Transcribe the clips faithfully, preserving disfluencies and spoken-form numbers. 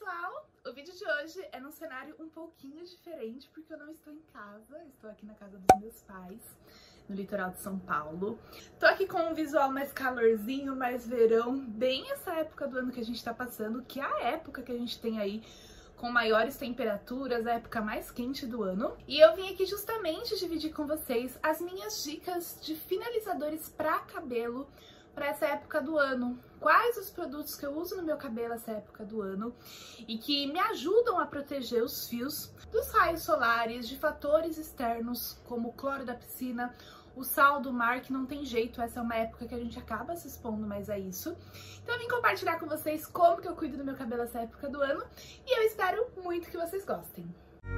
pessoal! O vídeo de hoje é num cenário um pouquinho diferente porque eu não estou em casa, estou aqui na casa dos meus pais, no litoral de São Paulo. Tô aqui com um visual mais calorzinho, mais verão, bem essa época do ano que a gente tá passando, que é a época que a gente tem aí com maiores temperaturas, a época mais quente do ano. E eu vim aqui justamente dividir com vocês as minhas dicas de finalizadores para cabelo para essa época do ano. Quais os produtos que eu uso no meu cabelo essa época do ano e que me ajudam a proteger os fios dos raios solares, de fatores externos como o cloro da piscina, o sal do mar, que não tem jeito, essa é uma época que a gente acaba se expondo mais a isso. Então eu vim compartilhar com vocês como que eu cuido do meu cabelo essa época do ano e eu espero muito que vocês gostem.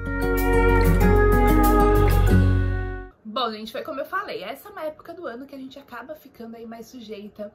Bom, gente, foi como eu falei, essa é uma época do ano que a gente acaba ficando aí mais sujeita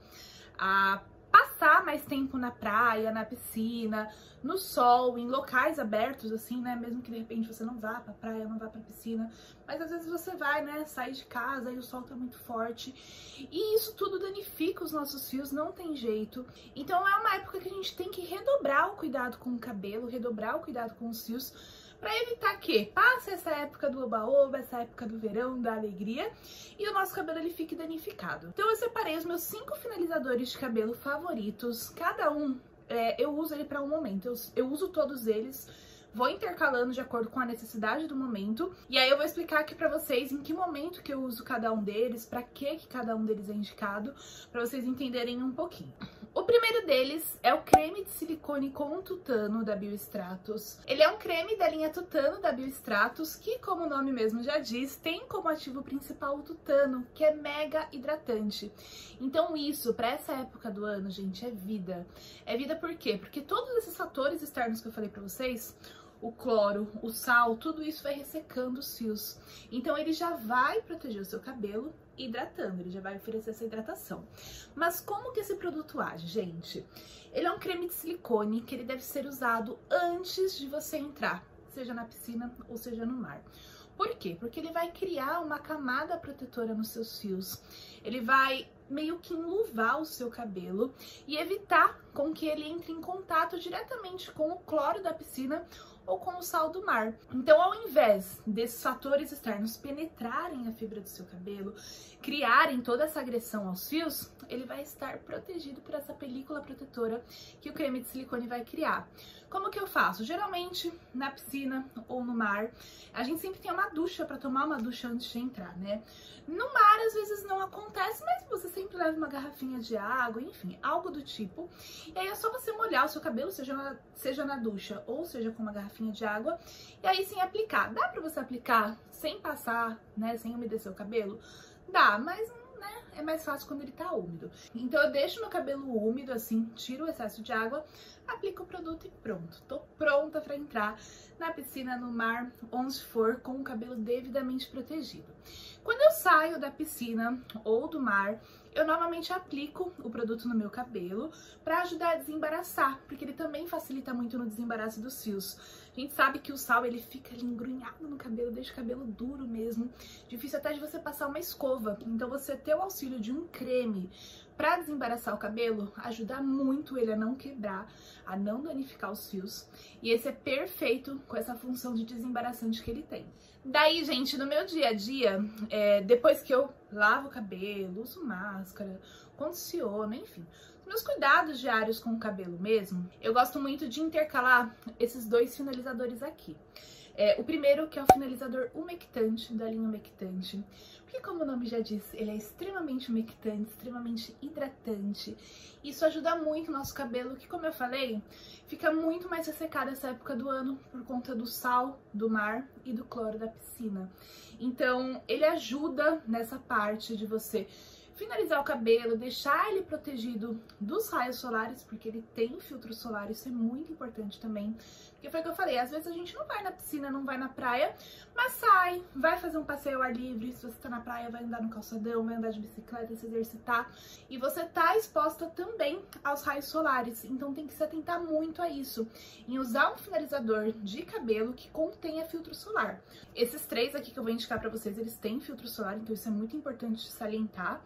a passar mais tempo na praia, na piscina, no sol, em locais abertos, assim, né? Mesmo que de repente você não vá pra praia, não vá pra piscina, mas às vezes você vai, né? Sai de casa e o sol tá muito forte. E isso tudo danifica os nossos fios, não tem jeito. Então é uma época que a gente tem que redobrar o cuidado com o cabelo, redobrar o cuidado com os fios, para evitar que passe essa época do oba-oba, essa época do verão, da alegria, e o nosso cabelo ele fique danificado. Então eu separei os meus cinco finalizadores de cabelo favoritos, cada um é, eu uso ele para um momento, eu, eu uso todos eles, vou intercalando de acordo com a necessidade do momento, e aí eu vou explicar aqui pra vocês em que momento que eu uso cada um deles, pra que que cada um deles é indicado, pra vocês entenderem um pouquinho. O primeiro deles é o creme de silicone com tutano da Biostratos. Ele é um creme da linha tutano da Biostratos que, como o nome mesmo já diz, tem como ativo principal o tutano, que é mega hidratante. Então isso, pra essa época do ano, gente, é vida. É vida por quê? Porque todos esses fatores externos que eu falei pra vocês, o cloro, o sal, tudo isso vai ressecando os fios. Então ele já vai proteger o seu cabelo hidratando, ele já vai oferecer essa hidratação. Mas como que esse produto age, gente? Ele é um creme de silicone que ele deve ser usado antes de você entrar, seja na piscina ou seja no mar. Por quê? Porque ele vai criar uma camada protetora nos seus fios. Ele vai meio que enluvar o seu cabelo e evitar com que ele entre em contato diretamente com o cloro da piscina ou com o sal do mar. Então, ao invés desses fatores externos penetrarem a fibra do seu cabelo, criarem toda essa agressão aos fios, ele vai estar protegido por essa película protetora que o creme de silicone vai criar. Como que eu faço? Geralmente, na piscina ou no mar, a gente sempre tem uma ducha para tomar uma ducha antes de entrar, né? No mar, às vezes não acontece, mas você sempre leva uma garrafinha de água, enfim, algo do tipo. E aí é só você molhar o seu cabelo, seja na, seja na ducha ou seja com uma garrafinha de água, e aí sim aplicar. Dá pra você aplicar sem passar, né, sem umedecer o cabelo? Dá, mas né, é mais fácil quando ele tá úmido. Então eu deixo meu cabelo úmido, assim, tiro o excesso de água, aplico o produto e pronto. Tô pronta pra entrar na piscina, no mar, onde for, com o cabelo devidamente protegido. Quando eu saio da piscina ou do mar, eu normalmente aplico o produto no meu cabelo para ajudar a desembaraçar, porque ele também facilita muito no desembaraço dos fios. A gente sabe que o sal ele fica ali engrunhado no cabelo, deixa o cabelo duro mesmo, difícil até de você passar uma escova. Então você ter o auxílio de um creme para desembaraçar o cabelo ajuda muito ele a não quebrar, a não danificar os fios. E esse é perfeito com essa função de desembaraçante que ele tem. Daí, gente, no meu dia a dia, é, depois que eu lavo o cabelo, uso máscara, condiciono, enfim, os meus cuidados diários com o cabelo mesmo, eu gosto muito de intercalar esses dois finalizadores aqui. É, o primeiro, que é o finalizador umectante, da linha umectante, porque como o nome já diz, ele é extremamente umectante, extremamente hidratante. Isso ajuda muito o nosso cabelo, que como eu falei, fica muito mais ressecado essa época do ano por conta do sal do mar e do cloro da piscina. Então, ele ajuda nessa parte de você finalizar o cabelo, deixar ele protegido dos raios solares, porque ele tem filtro solar, isso é muito importante também. Porque foi o que eu falei, às vezes a gente não vai na piscina, não vai na praia, mas sai, vai fazer um passeio ao ar livre, se você tá na praia, vai andar no calçadão, vai andar de bicicleta, se exercitar, e você tá exposta também aos raios solares, então tem que se atentar muito a isso, em usar um finalizador de cabelo que contenha filtro solar. Esses três aqui que eu vou indicar pra vocês, eles têm filtro solar, então isso é muito importante de salientar.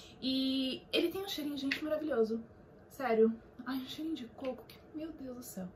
E ele tem um cheirinho, gente, maravilhoso. Sério. Ai, um cheirinho de coco, que, meu Deus do céu.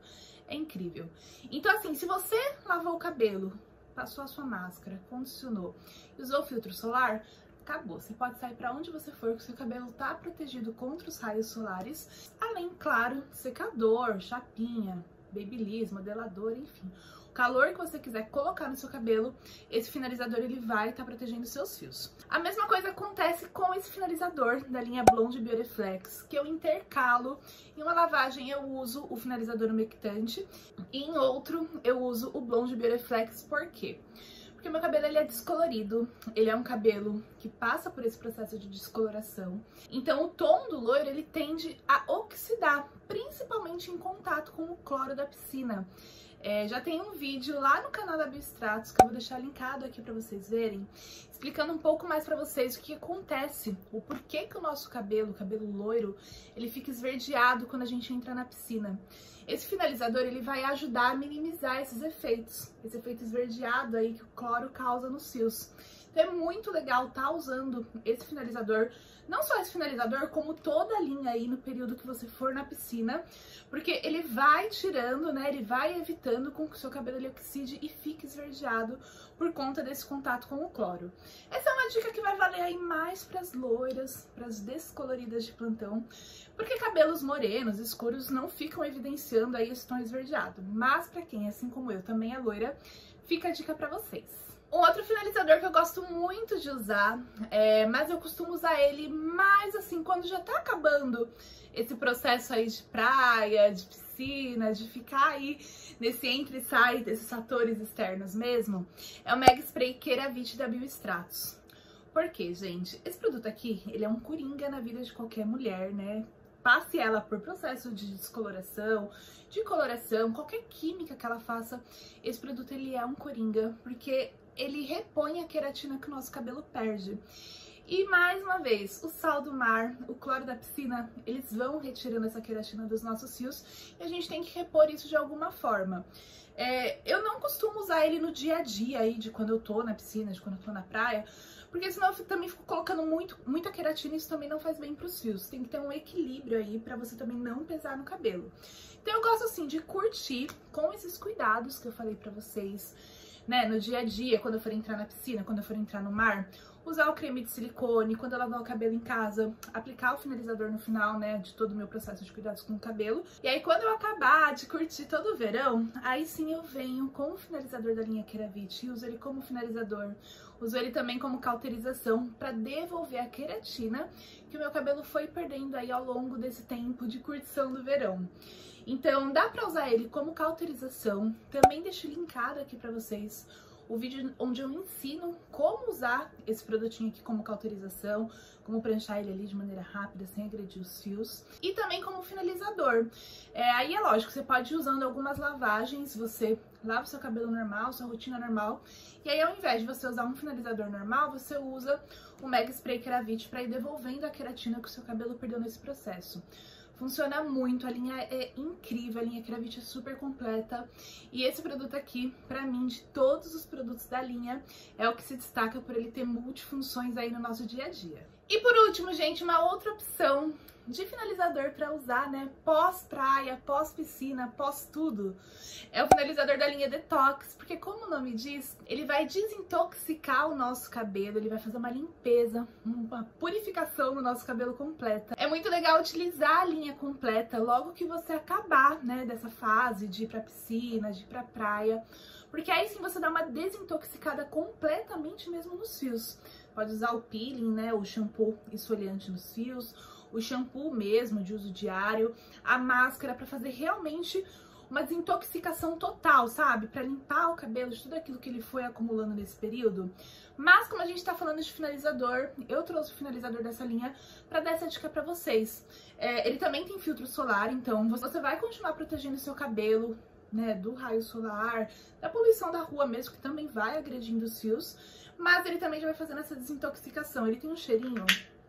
É incrível. Então assim, se você lavou o cabelo, passou a sua máscara, condicionou e usou o filtro solar, acabou. Você pode sair para onde você for, que o seu cabelo tá protegido contra os raios solares. Além, claro, secador, chapinha, babyliss, modelador, enfim. O calor que você quiser colocar no seu cabelo, esse finalizador ele vai estar tá protegendo os seus fios. A mesma coisa acontece com esse finalizador da linha Blonde Bioreflex, que eu intercalo. Em uma lavagem eu uso o finalizador umectante e em outro eu uso o Blonde Bioreflex. Por quê? Porque meu cabelo ele é descolorido, ele é um cabelo que passa por esse processo de descoloração. Então o tom do loiro ele tende a oxidar, principalmente em contato com o cloro da piscina. É, já tem um vídeo lá no canal da Bioextratos, que eu vou deixar linkado aqui pra vocês verem, explicando um pouco mais pra vocês o que acontece, o porquê que o nosso cabelo, o cabelo loiro, ele fica esverdeado quando a gente entra na piscina. Esse finalizador, ele vai ajudar a minimizar esses efeitos, esse efeito esverdeado aí que o cloro causa nos fios. Então é muito legal estar usando esse finalizador, não só esse finalizador, como toda a linha aí no período que você for na piscina, porque ele vai tirando, né, ele vai evitando com que o seu cabelo ele oxide e fique esverdeado por conta desse contato com o cloro. Essa é uma dica que vai valer aí mais para as loiras, para as descoloridas de plantão, porque cabelos morenos, escuros, não ficam evidenciando aí esse tom esverdeado. Mas para quem, assim como eu, também é loira, fica a dica para vocês. Um outro finalizador que eu gosto muito de usar, é, mas eu costumo usar ele mais assim, quando já tá acabando esse processo aí de praia, de piscina, de ficar aí nesse entra e sai desses fatores externos mesmo, é o Mega Spray Keravit da Bioextratos. Por quê, gente? Esse produto aqui, ele é um coringa na vida de qualquer mulher, né? Passe ela por processo de descoloração, de coloração, qualquer química que ela faça, esse produto ele é um coringa, porque ele repõe a queratina que o nosso cabelo perde. E mais uma vez, o sal do mar, o cloro da piscina, eles vão retirando essa queratina dos nossos fios e a gente tem que repor isso de alguma forma. É, eu não costumo usar ele no dia a dia aí, de quando eu tô na piscina, de quando eu tô na praia, porque senão eu também fico colocando muito, muita queratina e isso também não faz bem pros fios. Tem que ter um equilíbrio aí pra você também não pesar no cabelo. Então eu gosto assim de curtir com esses cuidados que eu falei pra vocês, né, no dia a dia, quando eu for entrar na piscina, quando eu for entrar no mar, usar o creme de silicone, quando eu lavar o cabelo em casa, aplicar o finalizador no final, né, de todo o meu processo de cuidados com o cabelo. E aí quando eu acabar de curtir todo o verão, aí sim eu venho com o finalizador da linha Keravit e uso ele como finalizador. Uso ele também como cauterização para devolver a queratina que o meu cabelo foi perdendo aí ao longo desse tempo de curtição do verão. Então dá pra usar ele como cauterização, também deixo linkado aqui pra vocês o vídeo onde eu ensino como usar esse produtinho aqui como cauterização, como pranchar ele ali de maneira rápida, sem agredir os fios, e também como finalizador. É, aí é lógico, você pode ir usando algumas lavagens, você lava o seu cabelo normal, sua rotina normal, e aí ao invés de você usar um finalizador normal, você usa o Mega Spray Keravit para ir devolvendo a queratina que o seu cabelo perdeu nesse processo. Funciona muito, a linha é incrível, a linha Keravit é super completa. E esse produto aqui, pra mim, de todos os produtos da linha, é o que se destaca por ele ter multifunções aí no nosso dia a dia. E por último, gente, uma outra opção de finalizador pra usar, né, pós-praia, pós-piscina, pós-tudo, é o finalizador da linha Detox, porque como o nome diz, ele vai desintoxicar o nosso cabelo, ele vai fazer uma limpeza, uma purificação no nosso cabelo completa. É muito legal utilizar a linha completa logo que você acabar, né, dessa fase de ir pra piscina, de ir pra praia, porque aí sim você dá uma desintoxicada completamente mesmo nos fios. Pode usar o peeling, né, o shampoo esfoliante nos fios, o shampoo mesmo de uso diário, a máscara para fazer realmente uma desintoxicação total, sabe? Para limpar o cabelo de tudo aquilo que ele foi acumulando nesse período. Mas como a gente tá falando de finalizador, eu trouxe o finalizador dessa linha para dar essa dica para vocês. É, ele também tem filtro solar, então você vai continuar protegendo o seu cabelo, né, do raio solar, da poluição da rua mesmo, que também vai agredindo os fios, mas ele também já vai fazendo essa desintoxicação. Ele tem um cheirinho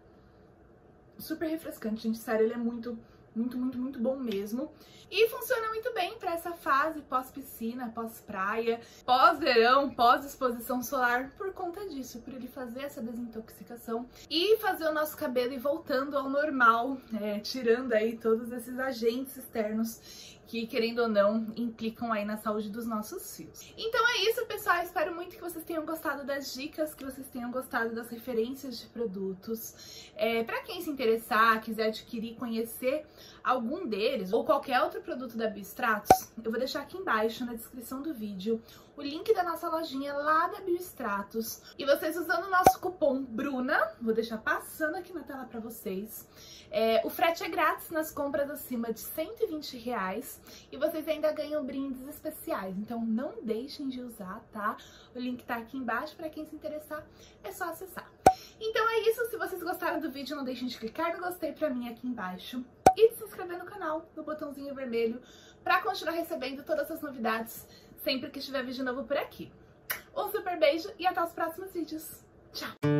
super refrescante, gente, sério, ele é muito, muito, muito, muito bom mesmo. E funciona muito bem para essa fase pós-piscina, pós-praia, pós-verão, pós-exposição solar, por conta disso, por ele fazer essa desintoxicação e fazer o nosso cabelo ir voltando ao normal, é, tirando aí todos esses agentes externos que, querendo ou não, implicam aí na saúde dos nossos fios. Então é isso, pessoal. Espero muito que vocês tenham gostado das dicas, que vocês tenham gostado das referências de produtos. É, para quem se interessar, quiser adquirir, conhecer algum deles ou qualquer outro produto da Biostratos, eu vou deixar aqui embaixo na descrição do vídeo o link da nossa lojinha lá da Biostratos. E vocês usando o nosso cupom Bruna, vou deixar passando aqui na tela para vocês. É, o frete é grátis nas compras acima de cento e vinte reais e vocês ainda ganham brindes especiais, então não deixem de usar, tá? O link tá aqui embaixo, para quem se interessar é só acessar. Então é isso, se vocês gostaram do vídeo não deixem de clicar no gostei pra mim aqui embaixo e de se inscrever no canal, no botãozinho vermelho, para continuar recebendo todas as novidades sempre que tiver vídeo novo por aqui. Um super beijo e até os próximos vídeos. Tchau!